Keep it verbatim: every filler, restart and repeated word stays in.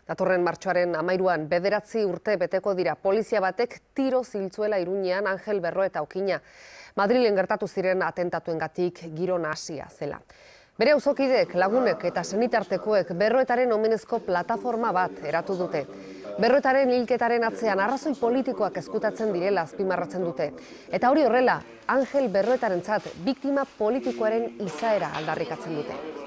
Datorren martxoaren hamairuan bederatzi urte beteko dira polizia batek tiro ziltzuela Iruñean Angel Berroeta okina. Madrilen gertatu ziren atentatuengatik giro nahasia zela. Bere auzokideek, lagunek eta senitartekoek Berroetaren omenezko plataforma bat eratu dute. Berroetaren hilketaren atzean arrazoi politikoak ezkutatzen direla azpimarratzen dute. Eta hori horrela, Angel Berroetarentzat biktima politikoaren izaera aldarrikatzen dute.